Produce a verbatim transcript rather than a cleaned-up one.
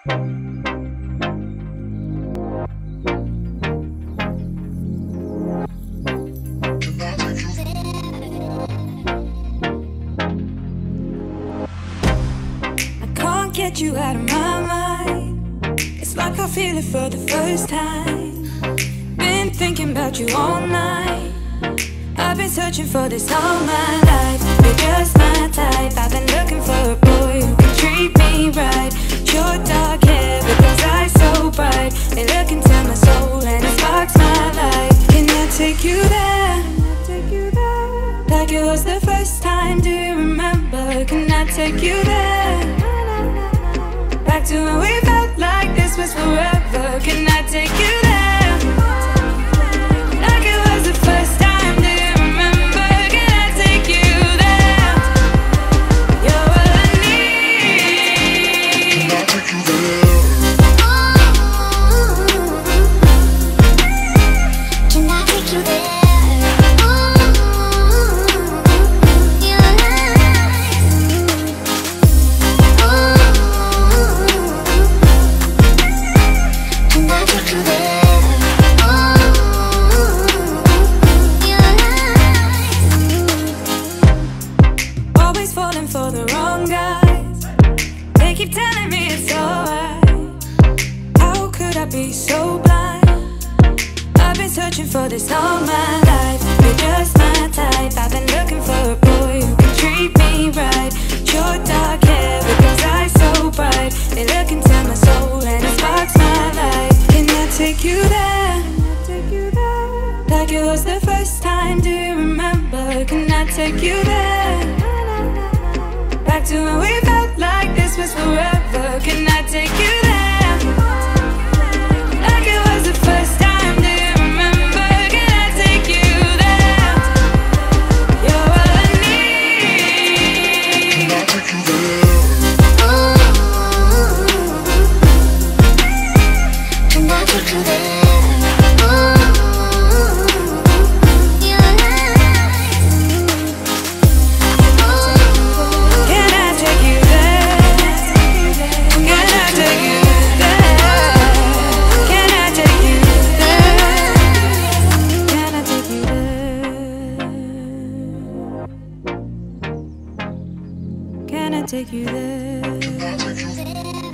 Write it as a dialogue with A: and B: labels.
A: Get you out of my mind. It's like I feel it for the first time. Been thinking about you all night. I've been searching for this all my life. You're just my type. I've been looking for a boy who can treat me right. Your dark hair with those eyes so bright. They look into my soul and it sparks my life. Can I take you there? Like it was the first time, do you remember? Can I take you there? Back to when we felt like this was forever. Can I take you there? Like it was the first time, do you remember? Can I take you there? You're all I need. Can I take you there? Can I take you there? For the wrong guys, they keep telling me it's alright. How could I be so blind? I've been searching for this all my life. You're just my type. I've been looking for a boy who can treat me right. Your dark hair with those eyes so bright. They look into my soul and it sparks my life. Can I take you there? Like it was the first time, do you remember? Can I take you there? Back to when we felt like this was forever. Can I take you there? Like it was the first time, do you remember? Can I take you there? You're all I need. Can I take you there? Can I take you there? Take you there.